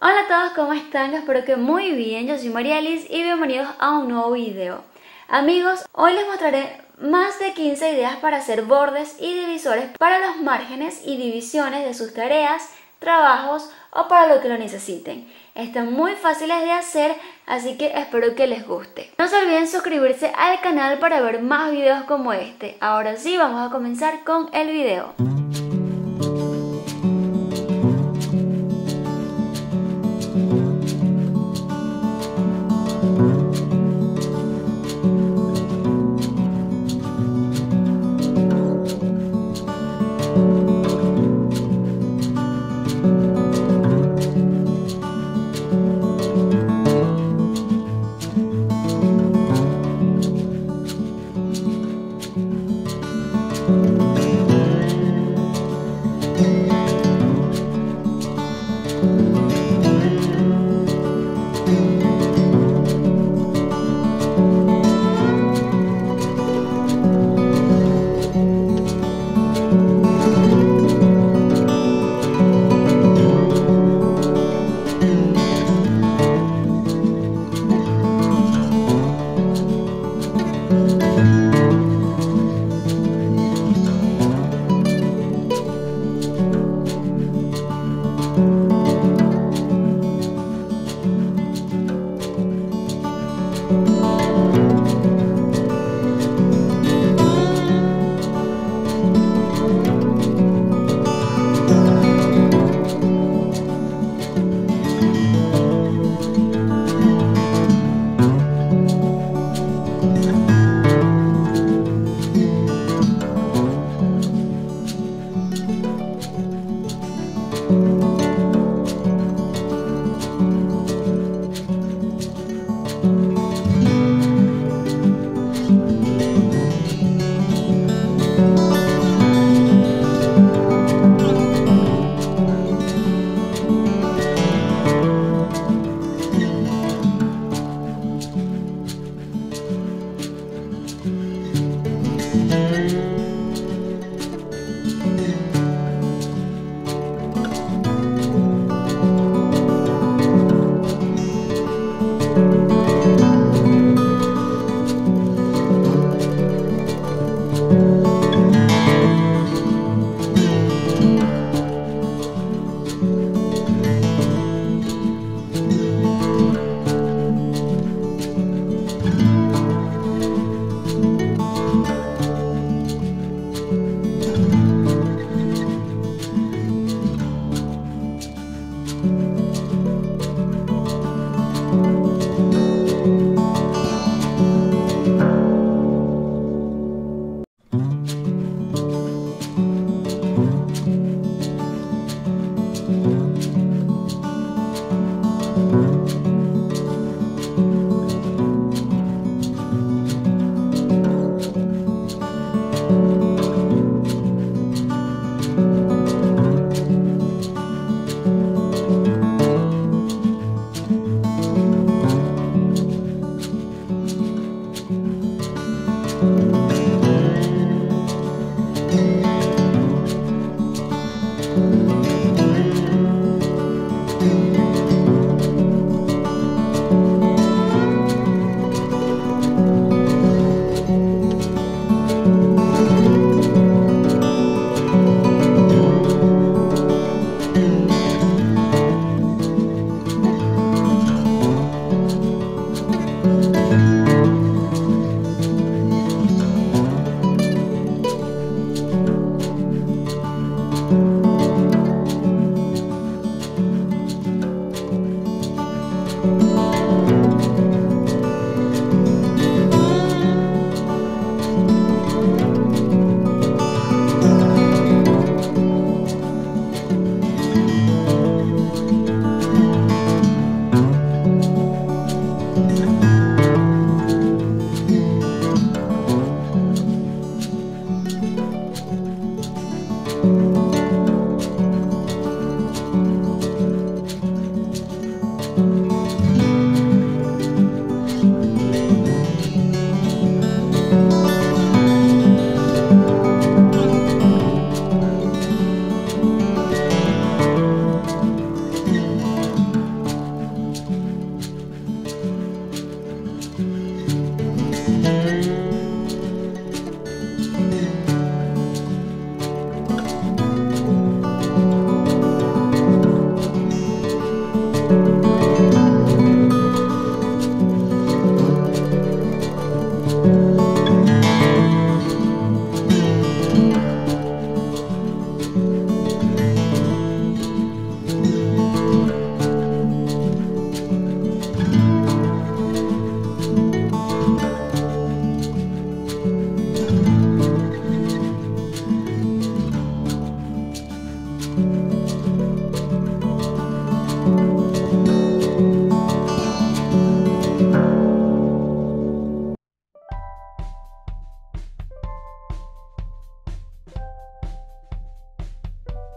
Hola a todos, ¿cómo están? Espero que muy bien, yo soy Marialis y bienvenidos a un nuevo video. Amigos, hoy les mostraré más de 15 ideas para hacer bordes y divisores para los márgenes y divisiones de sus tareas, trabajos o para lo que lo necesiten. Están muy fáciles de hacer, así que espero que les guste. No se olviden suscribirse al canal para ver más videos como este. Ahora sí, vamos a comenzar con el video.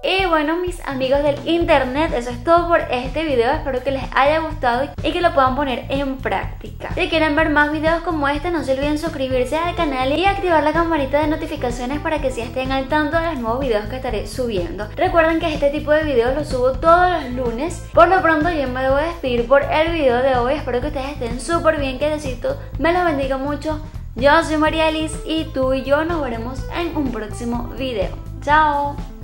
Y bueno, mis amigos del internet, eso es todo por este video. Espero que les haya gustado y que lo puedan poner en práctica. Si quieren ver más videos como este, no se olviden suscribirse al canal y activar la campanita de notificaciones para que sí estén al tanto de los nuevos videos que estaré subiendo. Recuerden que este tipo de videos los subo todos los lunes. Por lo pronto yo me debo despedir por el video de hoy. Espero que ustedes estén súper bien, que Diosito me los bendiga mucho. Yo soy Marialis y tú y yo nos veremos en un próximo video. ¡Chao!